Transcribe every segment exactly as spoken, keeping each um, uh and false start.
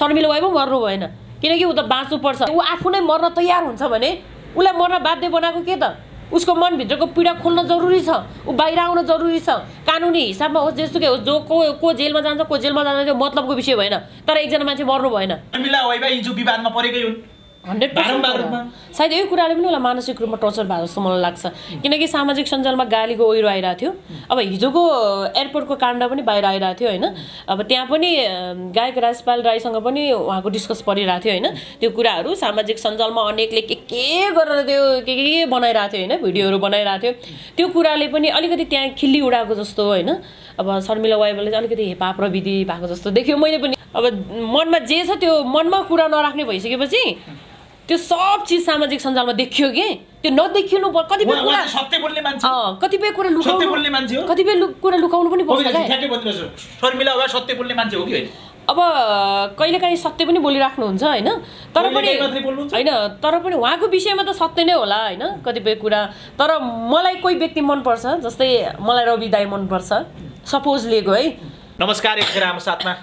Sharmila viva मर्नु भएन किनकि ऊ त बाँच्नु पर्छ ऊ आफू नै मर्न तयार हुन्छ भने उसलाई मर्न बाध्य बनाएको के त उसको मनभित्रको पीडा खोल्न जरुरी छ ऊ बाहिर आउन जरुरी छ कानुनी हिसाबमा होस् जेसुकै होस् जो को को जेलमा जान्छ को जेलमा जान्छ त्यो मतलबको विषय भएन तर एकजना मान्छे मर्नु भएन शर्मिला वाइबा हिजो विवादमा परेकै हुन् हन्ड्रेड पर्सेन्ट सायद यही कुराले पनि उसलाई मानसिक रूपमा टर्चर भएको जस्तो मलाई लाग्छ किनकि सामाजिक सञ्जालमा गालीको ओहिरो आइरहेको थियो अब हिजोको एयरपोर्टको काण्ड पनि बाहिर आइरहेको थियो होइन अब त्यहाँ पनि गायक राजपाल राईसँग पनि उहाँको डिस्कस परिरहेको थियो होइन त्यो कुराहरू सामाजिक सञ्जालमा अनेकले के के गरेर त्यो के के बनाइरहेको थियो होइन भिडियोहरू बनाइरहेको थियो त्यो कुराले पनि अलिकति त्यहाँ खिल्ली उडाएको जस्तो होइन अब शर्मिला वाइबाले चाहिँ अलिकति हेपा प्रविधि भएको जस्तो देख्यो मैले पनि अब मनमा जे छ त्यो मनमा कुरा नराख्ने भइसकेपछि त्यो सब चिज सामाजिक सञ्जालमा देखियो के त्यो नदेखिनु कतिपय कुरा सत्य बोल्ने मान्छे अ कतिपय कुरा लुकाउनु सत्य बोल्ने मान्छे हो कतिपय कुरा लुकाउनु पनि पर्छ ठ्याक्कै भनिदिनुहोस् शर्मिला वाइबा सत्य बोल्ने मान्छे हो कि होइन अब कहिलेकाहीँ सत्य पनि बोलिराख्नुहुन्छ होइन तर पनि होइन तर पनि उहाँको विषयमा त सत्य नै होला होइन कतिपय कुरा तर मलाई कोही व्यक्ति मनपर्छ जस्तै मलाई रवि दाई मनपर्छ सपोज लिएको है नमस्कार यतिखेर हाम्रो साथमा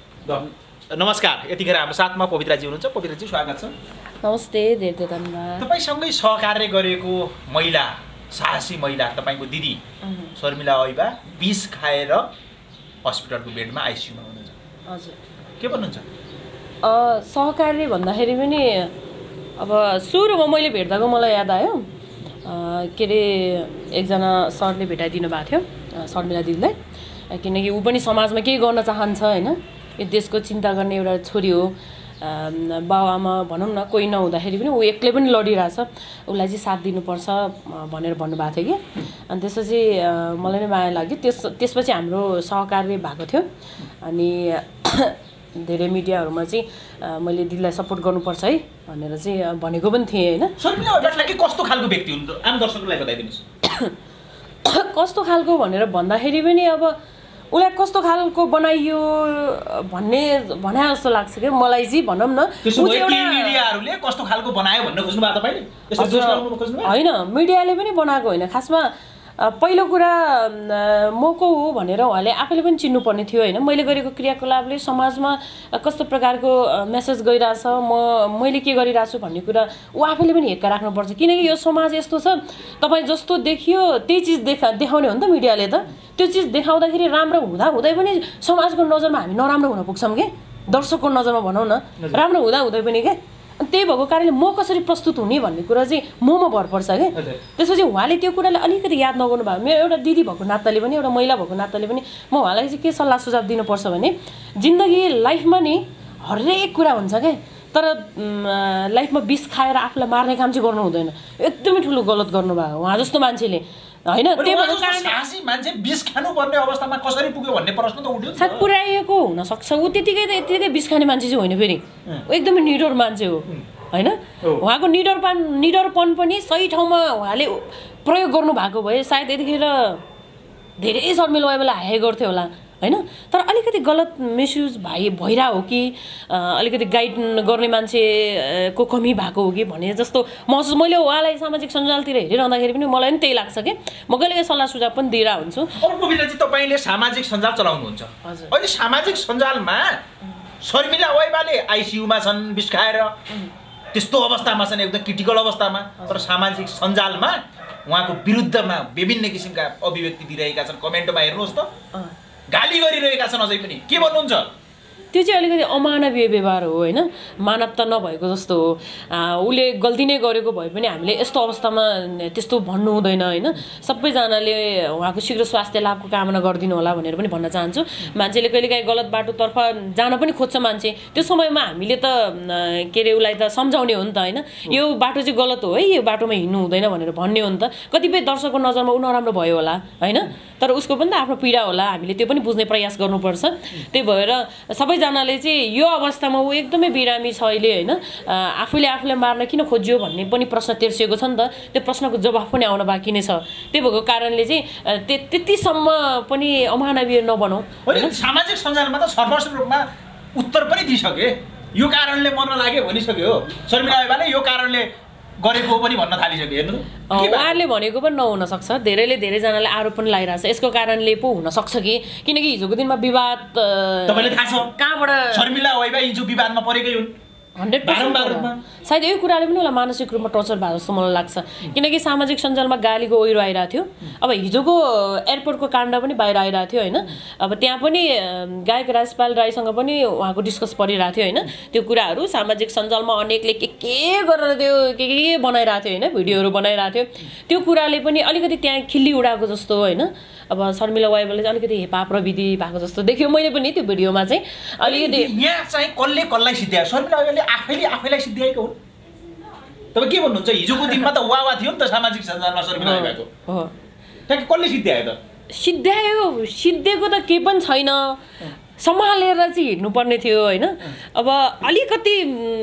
नमस्कार यतिखेर हाम्रो साथमा पवित्राजी हुनुहुन्छ पवित्राजी स्वागत छ नमस्ते धेरै धेरै धन्यवाद तपाईसँगै सहकार्य गरेको महिला साहसी महिला तपाईँको दिदी शर्मिला वाइबा विष खाएर हस्पिटलको बेडमा आइसियुमा हुनुहुन्छ हजुर के भन्नुहुन्छ सहकार्य भन्दाखेरि पनि अब सुरुमा मैले भेट्दाको मलाई याद आयो के अरे एकजना सरले भेटाइदिनु भएको थियो शर्मिला दिदीलाई किनकि ऊ पनि समाजमा केही गर्न चाहन्छ होइन यो देशको चिन्ता गर्ने एउटा छोरी हो बाबुआमा भनौँ न कोही नहुँदाखेरि पनि ऊ एक्लै पनि लडिरहेछ उसलाई चाहिँ साथ दिनुपर्छ भनेर भन्नुभएको थियो कि अनि त्यसपछि मलाई नै माया लाग्यो त्यस त्यसपछि हाम्रो सहकार्य भएको थियो अनि धेरै मिडियाहरूमा चाहिँ मैले दिदीलाई सपोर्ट गर्नुपर्छ है भनेर चाहिँ भनेको पनि थिएँ होइन शर्मिला वाइबा के कस्तो खालको व्यक्ति हुन् आम दर्शकलाई बताइदिनुहोस् कस्तो खालको भनेर भन्दाखेरि पनि अब उसलाई कस्तो खालको बनाइयो भन्ने भने जस्तो लाग्छ कि मलाई चाहिँ भनौँ न मिडियाहरूले कस्तो खालको बनायो भन्न खोज्नु भएको तपाईँले होइन मिडियाले पनि बनाएको होइन खासमा पहिलो कुरा म को हो भनेर उहाँले आफैले पनि चिन्नुपर्ने थियो होइन मैले गरेको क्रियाकलापले समाजमा कस्तो प्रकारको मेसेज गइरहेछ म मैले के गरिरहेको छु भन्ने कुरा ऊ आफैले पनि हेक्का राख्नुपर्छ किनकि यो समाज यस्तो छ तपाईँ जस्तो देखियो त्यही चिज देखा देखाउने हो नि त मिडियाले त त्यो चिज देखाउँदाखेरि राम्रो हुँदा हुँदै पनि समाजको नजरमा हामी नराम्रो हुन पुग्छौँ कि दर्शकको नजरमा भनौँ न राम्रो हुँदा हुँदै पनि के त्यही भएको कारणले म कसरी प्रस्तुत हुने भन्ने कुरा चाहिँ ममा भर पर्छ क्या त्यसपछि उहाँले त्यो कुरालाई अलिकति याद नगर्नु भयो मेरो एउटा दिदी भएको नाताले पनि एउटा महिला भएको नाताले पनि म उहाँलाई चाहिँ के सल्लाह सुझाव दिनुपर्छ भने जिन्दगी लाइफमा नि हरेक कुरा हुन्छ क्या तर लाइफमा विष खाएर आफूलाई मार्ने काम चाहिँ गर्नु हुँदैन एकदमै ठुलो गलत गर्नुभयो उहाँ जस्तो मान्छेले होइन त्यही भएको कारणले मान्छे विष खानुपर्ने अवस्थामा कसरी पुग्यो भन्ने प्रश्न त उठ्यो सायद पुर्याएको हुनसक्छ ऊ त्यतिकै त यतिकै विष खाने मान्छे चाहिँ होइन फेरि ऊ एकदमै निडर मान्छे हो होइन उहाँको निडरपन निडरपन पनि सही ठाउँमा उहाँले प्रयोग गर्नु भएको भए सायद यतिखेर धेरै शर्मिला वाइबालाई हाय गर्थ्यो होला होइन तर अलिकति गलत मिसयुज भइ भइरहेको हो कि अलिकति गाइड गर्ने मान्छेको कमी भएको हो कि भने जस्तो महसुस मैले उहाँलाई सामाजिक सञ्जालतिर हेरिरहँदाखेरि पनि मलाई पनि त्यही लाग्छ कि म कहिले सल्लाह सुझाव पनि दिइरहेको हुन्छु अब पवित्राजी तपाईँले सामाजिक सञ्जाल चलाउनुहुन्छ अहिले सामाजिक सञ्जालमा शर्मिला वाइबाले आइसियुमा छन् विष खाएर त्यस्तो अवस्थामा छन् एकदम क्रिटिकल अवस्थामा तर सामाजिक सञ्जालमा उहाँको विरुद्धमा विभिन्न किसिमका अभिव्यक्ति दिइरहेका छन् कमेन्टमा हेर्नुहोस् त गाली गरिरहेका छन् अझै पनि के भन्नुहुन्छ त्यो चाहिँ अलिकति अमानवीय व्यवहार हो होइन मानवता नभएको जस्तो हो उसले गल्ती नै गरेको भए पनि हामीले यस्तो अवस्थामा त्यस्तो भन्नु हुँदैन होइन सबैजनाले उहाँको शीघ्र स्वास्थ्य लाभको कामना गरिदिनु होला भनेर पनि भन्न चाहन्छु मान्छेले कहिलेकाहीँ गलत बाटोतर्फ जान पनि खोज्छ मान्छे त्यो समयमा हामीले त के अरे उसलाई त सम्झाउने हो नि त होइन यो बाटो चाहिँ गलत हो है यो बाटोमा हिँड्नु हुँदैन भनेर भन्ने हो नि त कतिपय दर्शकको नजरमा ऊ नराम्रो भयो होला होइन तर उसको पनि त आफ्नो पीडा होला हामीले त्यो पनि बुझ्ने प्रयास गर्नुपर्छ त्यही भएर सबैजनाले चाहिँ यो अवस्थामा ऊ एकदमै बिरामी छ अहिले होइन आफूले आफूलाई मार्न किन खोजियो भन्ने पनि प्रश्न तेर्सिएको छ नि त त्यो प्रश्नको जवाफ पनि आउन बाँकी नै छ त्यही भएको कारणले चाहिँ त्यतिसम्म पनि अमानवीय नबनौँ सामाजिक सञ्जालमा त सर्वस्व रूपमा उत्तर पनि दिइसके यो कारणले मर्न लाग्यो भनिसक्यो शर्मिला वाइबाले यो कारणले गरेको पनि भन्न थालिसक्यो हेर्नु उहाँहरूले भनेको पनि नहुन सक्छ धेरैले धेरैजनाले आरोप पनि लगाइरहेछ यसको कारणले पो हुन सक्छ कि किनकि हिजोको दिनमा विवाद तपाईले थाहा छ कहाँबाट शर्मिला वाइबा हिजो विवादमा परेकै हुन् हन्ड्रेड पर्सेन्ट सायद यो कुराले पनि होला मानसिक रूपमा टर्चर भयो जस्तो मलाई लाग्छ किनकि सामाजिक सञ्जालमा गालीको ओहिरो आइरहेको थियो अब हिजोको एयरपोर्टको काण्ड पनि बाहिर आइरहेको थियो होइन अब त्यहाँ पनि गायक राजपाल राईसँग पनि उहाँको डिस्कस परिरहेको थियो होइन त्यो कुराहरू सामाजिक सञ्जालमा अनेकले के के गरेर त्यो के के बनाइरहेको थियो होइन भिडियोहरू बनाइरहेको थियो त्यो कुराले पनि अलिकति त्यहाँ खिल्ली उडाएको जस्तो होइन अब शर्मिला वाइबाले चाहिँ अलिकति हेपा प्रविधि भएको जस्तो देख्यो मैले पनि त्यो भिडियोमा चाहिँ अलिकति यहाँ चाहिँ कसले कसलाई सिद्ध्यायो शर्मिला वाइबाले आफैले आफैलाई सिद्ध्याएको हुन् तपाईँ के भन्नुहुन्छ हिजोको दिनमा त वावा थियो नि त सामाजिक सञ्जालमा शर्मिला वाइबाको हो त्यहाँ कसले सिद्ध्यायो त सिद्ध्यायो सिद्धिएको त केही पनि छैन सम्हालेर चाहिँ हिँड्नुपर्ने थियो होइन अब अलिकति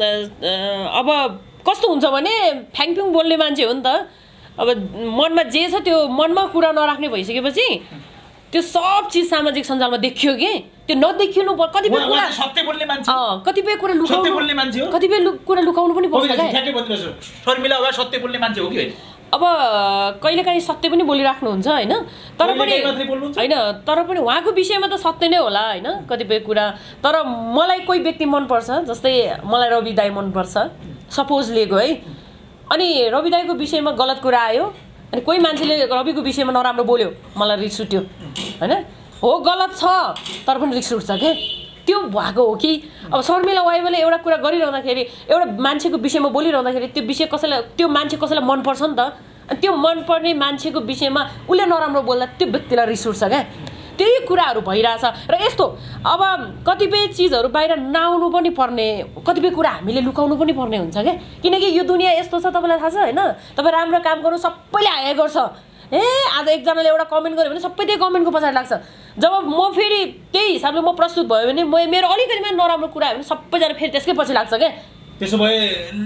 अब कस्तो हुन्छ भने फ्याङफ्युङ बोल्ने मान्छे हो नि त अब मनमा जे छ त्यो मनमा कुरा नराख्ने भइसकेपछि त्यो सब चिज सामाजिक सञ्जालमा देखियो कि त्यो नदेखिनु कतिपय कुरा सत्य बोल्ने मान्छे कतिपय कुरा लुकाउनु बोल्ने मान्छे हो कतिपय कुरा लुकाउनु पनि पर्छ शर्मिला वाइबा सत्य बोल्ने मान्छे हो कि होइन अब कहिलेकाहीँ सत्य पनि बोलिराख्नुहुन्छ होइन तर पनि होइन तर पनि उहाँको विषयमा त सत्य नै होला होइन कतिपय कुरा तर मलाई कोही व्यक्ति मनपर्छ जस्तै मलाई रवि दाई मनपर्छ सपोज लिएको है अनि रवि दाईको विषयमा गलत कुरा आयो अनि कोही मान्छेले रविको विषयमा नराम्रो बोल्यो मलाई रिस उठ्यो होइन हो गलत छ तर पनि रिस उठ्छ के त्यो भएको हो कि अब शर्मिला वाइबाले एउटा कुरा गरिरहँदाखेरि एउटा मान्छेको विषयमा बोलिरहँदाखेरि त्यो विषय कसैलाई त्यो मान्छे कसैलाई मनपर्छ नि त अनि त्यो मनपर्ने मान्छेको विषयमा उसले नराम्रो बोल्दा त्यो व्यक्तिलाई रिस उठ्छ क्या त्यही कुराहरू भइरहेछ र यस्तो अब कतिपय चिजहरू बाहिर नआउनु पनि पर्ने कतिपय कुरा हामीले लुकाउनु पनि पर्ने हुन्छ क्या किनकि यो दुनियाँ यस्तो छ तपाईँलाई थाहा छ होइन तपाईँ राम्रो काम गर्नु सबैले हाया गर्छ ए आज एकजनाले एउटा कमेन्ट गर्यो भने सबै त्यही कमेन्टको पछाडि लाग्छ जब म फेरि त्यही हिसाबले म प्रस्तुत भयो भने म मेरो अलिकति नराम्रो कुरा आयो भने सबैजना फेरि त्यसकै पछि लाग्छ क्या त्यसो भए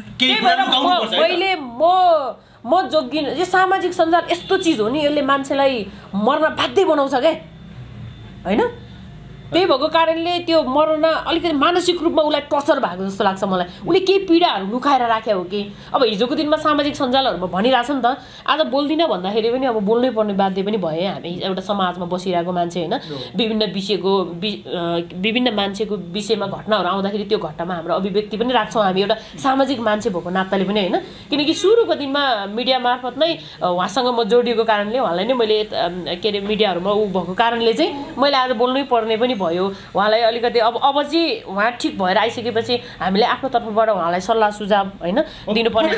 मैले म म जोगिन यो सामाजिक सञ्जाल यस्तो चिज हो नि यसले मान्छेलाई मर्न बाध्य बनाउँछ क्या होइन त्यही भएको कारणले त्यो मर्न अलिकति मानसिक रूपमा उसलाई टर्चर भएको जस्तो लाग्छ मलाई उसले केही पीडाहरू लुकाएर राख्या हो कि अब हिजोको दिनमा सामाजिक सञ्जालहरूमा भनिरहेछ नि त आज बोल्दिनँ भन्दाखेरि पनि अब बोल्नै पर्ने बाध्य पनि भयो हामी एउटा समाजमा बसिरहेको मान्छे होइन विभिन्न विषयको विभिन्न मान्छेको विषयमा घटनाहरू आउँदाखेरि त्यो घटनामा हाम्रो अभिव्यक्ति पनि राख्छौँ हामी एउटा सामाजिक मान्छे भएको नाताले पनि होइन किनकि सुरुको दिनमा मिडिया मार्फत नै उहाँसँग म जोडिएको कारणले उहाँलाई नै मैले के अरे मिडियाहरूमा ऊ भएको कारणले चाहिँ मैले आज बोल्नै पर्ने पनि भयो उहाँलाई अलिकति अब अब चाहिँ उहाँ ठिक भएर आइसकेपछि हामीले आफ्नो तर्फबाट उहाँलाई सल्लाह सुझाव होइन दिनुपर्ने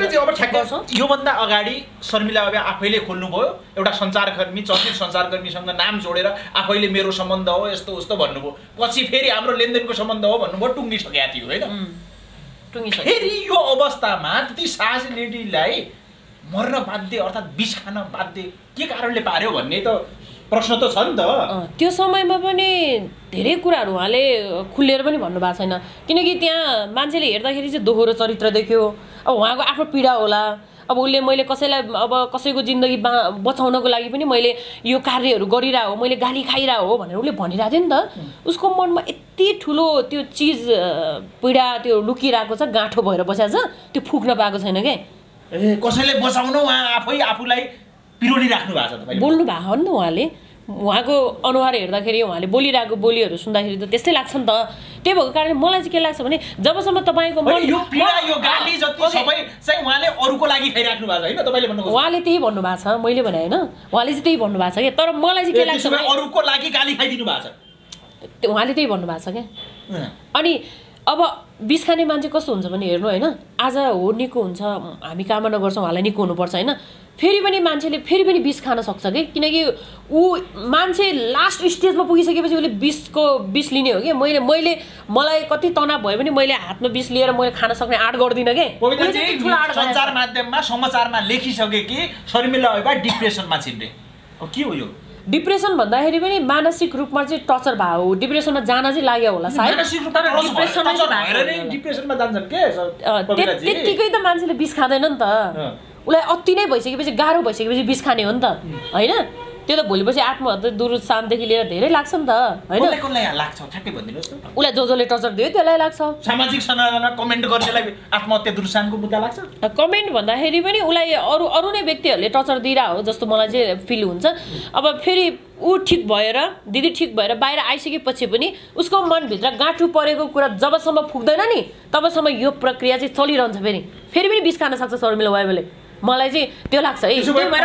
योभन्दा अगाडि शर्मिला वाइबा आफैले खोल्नुभयो एउटा सञ्चारकर्मी चर्चित सञ्चारकर्मीसँग नाम जोडेर आफैले मेरो सम्बन्ध हो यस्तो उस्तो भन्नुभयो पछि फेरि हाम्रो लेनदेनको सम्बन्ध हो भन्नुभयो टुङ्गिसकेका थियो होइन टुङ्गिसक्यो फेरि यो अवस्थामा त्यति साहसी लेडीलाई मर्न बाध्य अर्थात् विष खान बाध्य के कारणले पार्यो भन्ने त प्रश्न त छ नि त त्यो समयमा पनि धेरै कुराहरू उहाँले खुलेर पनि भन्नुभएको छैन किनकि त्यहाँ मान्छेले हेर्दाखेरि चाहिँ दोहोरो चरित्र देख्यो अब उहाँको आफ्नो पीडा होला अब उसले मैले कसैलाई अब कसैको जिन्दगी बचाउनको लागि पनि मैले यो कार्यहरू गरिरहेको हो मैले गाली खाइरहेको हो भनेर उसले भनिरहेको थियो नि त उसको मनमा यति ठुलो त्यो चिज पीडा त्यो लुकिरहेको छ गाँठो भएर बसेको छ त्यो फुक्न पाएको छैन क्या ए कसैले बचाउन उहाँ आफै आफूलाई पिरोली राख्नु भएको छ तपाईले बोल्नु भएको हो नि त उहाँले उहाँको अनुहार हेर्दाखेरि उहाँले बोलिरहेको बोलीहरू सुन्दाखेरि त त्यस्तै लाग्छ नि त त्यही भएको कारणले मलाई चाहिँ के लाग्छ भने जबसम्म तपाईँको मन यो पीडा यो गाली जति सबै चाहिँ उहाँले अरूको लागि खाइराख्नु भएको छ हैन तपाईले भन्नुभएको उहाँले त्यही भन्नुभएको छ मैले भने हैन उहाँले चाहिँ त्यही भन्नुभएको छ के तर मलाई चाहिँ के लाग्छ भने अरूको लागि गाली खाइदिनु भएको छ उहाँले त्यही भन्नुभएको छ के अनि अब विष खाने मान्छे कस्तो हुन्छ भने हेर्नु हैन आज हो निको हुन्छ हामी कामना गर्छौँ उहाँलाई निको हुनुपर्छ हैन फेरि पनि मान्छेले फेरि पनि विष खान सक्छ कि किनकि ऊ मान्छे लास्ट स्टेजमा पुगिसकेपछि उसले विषको विष लिने हो कि मैले मैले मलाई कति तनाव भयो भने मैले हातमा विष लिएर मैले खान सक्ने आँट गर्दिनँ के सञ्चार माध्यममा समाचारमा लेखिसके कि शर्मिला वाइबा डिप्रेसनमा छिन्ने के हो यो डिप्रेसन भन्दाखेरि पनि मानसिक रूपमा चाहिँ टर्चर भयो डिप्रेसनमा जान चाहिँ लाग्यो होला सायद मानसिक रूपमा डिप्रेसन भएर नै डिप्रेसनमा जान्छन् के त्यतिकै त मान्छेले विष खाँदैन नि त उसलाई अति नै भइसकेपछि गाह्रो भइसकेपछि विष खाने हो नि त हैन त्यो त भोलिपछि आत्महत्या दुरुत्साहदेखि लिएर धेरै लाग्छ नि त होइन कसलाई कसलाई लाग्छ ठ्याक्कै भनिदिनुहोस् न उसलाई जो जसले टर्चर दियो त्यसलाई लाग्छ सामाजिक सञ्जालमा कमेन्ट गर्नेलाई आत्महत्या दुरुत्साहनको मुद्दा लाग्छ कमेन्ट भन्दाखेरि पनि उसलाई अरू अरू नै व्यक्तिहरूले टर्चर दिइरहेको हो जस्तो मलाई चाहिँ फिल हुन्छ अब फेरि ऊ ठिक भएर दिदी ठिक भएर बाहिर आइसकेपछि पनि उसको मनभित्र गाँठु परेको कुरा जबसम्म पुग्दैन नि तबसम्म यो प्रक्रिया चाहिँ चलिरहन्छ फेरि फेरि पनि बिस खान सक्छ शर्मिला वाइबाले मलाई चाहिँ त्यो लाग्छ है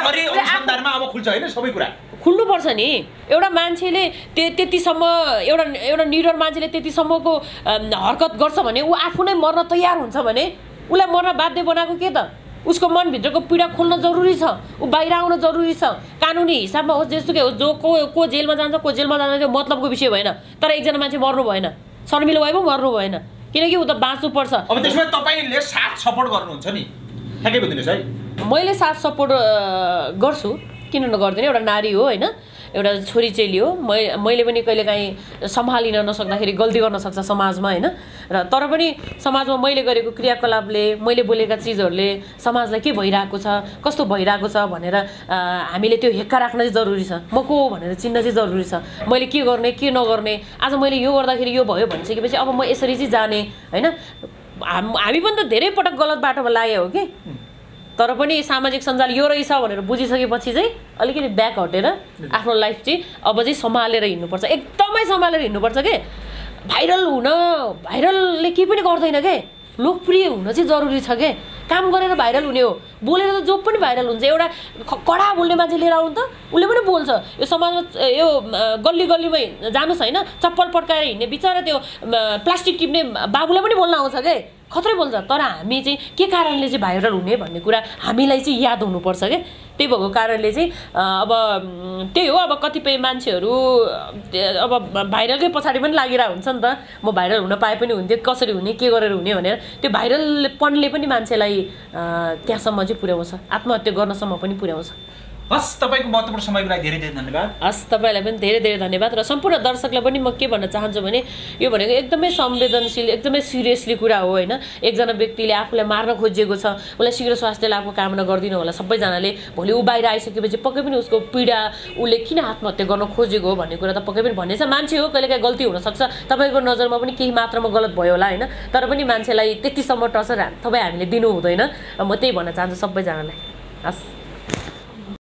अब खुल्छ होइन सबै कुरा खुल्नुपर्छ नि एउटा मान्छेले त्यो त्यतिसम्म एउटा एउटा निडर मान्छेले त्यतिसम्मको हरकत गर्छ भने ऊ आफू नै मर्न तयार हुन्छ भने उसलाई मर्न बाध्य बनाएको के त उसको मनभित्रको पीडा खोल्न जरुरी छ ऊ बाहिर आउन जरुरी छ कानुनी हिसाबमा होस् जेसुकै होस् जो को को जेलमा जान्छ को जेलमा जान्छ त्यो मतलबको विषय भएन तर एकजना मान्छे मर्नु भएन शर्मिला वाइबा मर्नु भएन किनकि ऊ त बाँच्नु पर्छ अब त्यसमा तपाईँले साथ सपोर्ट गर्नुहुन्छ नि ठ्याक्कै भनिदिनुहोस् है मैले साथ सपोर्ट गर्छु किन नगर्दैन एउटा नारी हो होइन एउटा छोरी चेली हो मै मैले पनि कहिलेकाहीँ सम्हालिन नसक्दाखेरि गल्ती गर्न सक्छ समाजमा होइन र तर पनि समाजमा मैले गरेको क्रियाकलापले मैले बोलेका चिजहरूले समाजलाई के भइरहेको छ कस्तो भइरहेको छ भनेर हामीले त्यो हेक्का राख्न चाहिँ जरुरी छ म को भनेर चिन्न चाहिँ जरुरी छ मैले के गर्ने के नगर्ने आज मैले यो गर्दाखेरि यो भयो भनिसकेपछि अब म यसरी चाहिँ जाने होइन हामी पनि त धेरै पटक गलत बाटोमा लागे हो कि तर पनि सामाजिक सञ्जाल यो रहेछ भनेर बुझिसकेपछि चाहिँ अलिकति ब्याक हटेर आफ्नो लाइफ चाहिँ अब चाहिँ सम्हालेर हिँड्नुपर्छ एकदमै सम्हालेर हिँड्नुपर्छ के भाइरल हुन भाइरलले केही पनि गर्दैन के लोकप्रिय हुन चाहिँ जरुरी छ के काम गरेर भाइरल हुने हो बोलेर त जो पनि भाइरल हुन्छ एउटा कडा बोल्ने मान्छे लिएर आउनु त उसले पनि बोल्छ यो समाजमा यो गल्ली गल्लीमै जानुहोस् होइन चप्पल पड्काएर हिँड्ने बिचरा त्यो प्लास्टिक टिप्ने बाबुलाई पनि बोल्न आउँछ के खत्रै बोल्छ तर हामी चाहिँ के कारणले चाहिँ भाइरल हुने भन्ने कुरा हामीलाई चाहिँ याद हुनुपर्छ क्या त्यही भएको कारणले चाहिँ अब त्यही हो अब कतिपय मान्छेहरू अब भाइरलकै पछाडि पनि लागिरहेको हुन्छ नि त म भाइरल हुन पाए पनि हुन्थ्यो कसरी हुने के गरेर हुने भनेर त्यो भाइरलपनले पनि मान्छेलाई त्यहाँसम्म चाहिँ पुर्याउँछ आत्महत्या गर्नसम्म पनि पुर्याउँछ हस् तपाईँको महत्त्वपूर्ण समयको लागि धेरै धेरै धन्यवाद हस् तपाईँलाई पनि धेरै धेरै धन्यवाद र सम्पूर्ण दर्शकलाई पनि म के भन्न चाहन्छु भने यो भनेको एकदमै संवेदनशील एकदमै सिरियसली कुरा हो होइन एकजना व्यक्तिले आफूलाई मार्न खोजिएको छ उसलाई शीघ्र स्वास्थ्य लाभको कामना गरिदिनु होला सबैजनाले भोलि ऊ बाहिर आइसकेपछि पक्कै पनि उसको पीडा उसले किन आत्महत्या गर्न खोजेको हो भन्ने कुरा त पक्कै पनि भन्नेछ मान्छे हो कहिलेकाहीँ गल्ती हुनसक्छ तपाईँको नजरमा पनि केही मात्रामा गलत भयो होला होइन तर पनि मान्छेलाई त्यतिसम्म टर्चर तपाईँ हामीले दिनु हुँदैन र म त्यही भन्न चाहन्छु सबैजनालाई हस्